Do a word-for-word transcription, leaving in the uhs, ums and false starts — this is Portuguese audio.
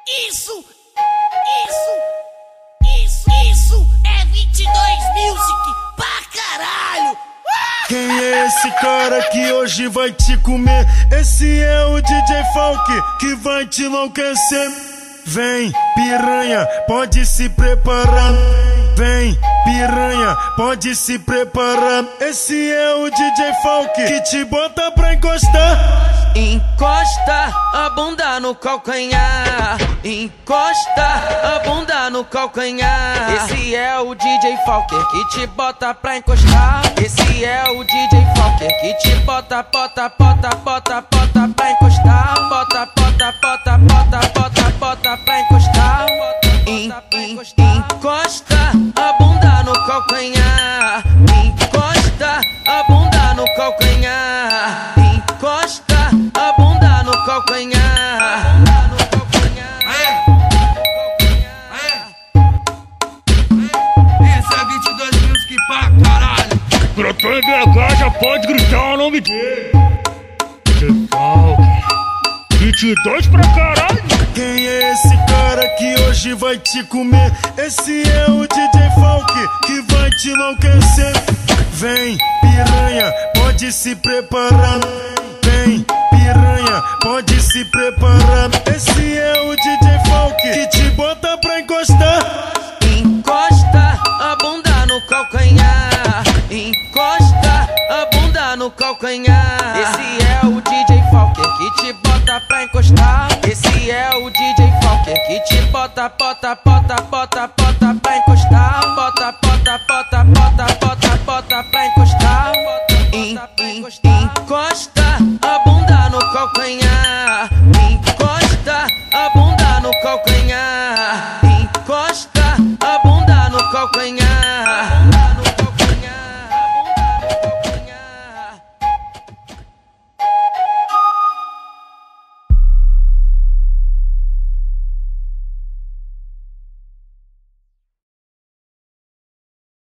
Isso, isso, isso, isso é vinte e dois Music pra caralho. Quem é esse cara que hoje vai te comer? Esse é o D J Falk que vai te enlouquecer. Vem, piranha, pode se preparar. Vem, piranha, pode se preparar. Esse é o D J Falk que te bota pra encostar. Encosta a bunda no calcanhar, encosta a bunda no calcanhar. Esse é o D J Falker que te bota pra encostar. Esse é o D J Falker que te bota, bota, bota, bota, bota pra encostar. Bota, bota, bota, bota, bota, bota pra encostar. En, en, encosta a bunda no calcanhar, encosta a bunda no calcanhar, encosta a bunda no calcanhar. Esse é vinte e dois Music pra caralho. Brotou em B H, já pode gritar o nome dele. D J Falk, vinte e dois pra caralho. Quem é esse cara que hoje vai te comer? Esse é o D J Falk que vai te enlouquecer. Vem, piranha, pode se preparar. Vem, piranha, pode se preparar. Esse é o D J Falk que te bota pra encostar. Encosta a bunda no calcanhar, encosta a bunda no calcanhar. Esse é o D J Falker que te bota pra encostar. Esse é o D J Falker que te bota, bota, bota, bota, bota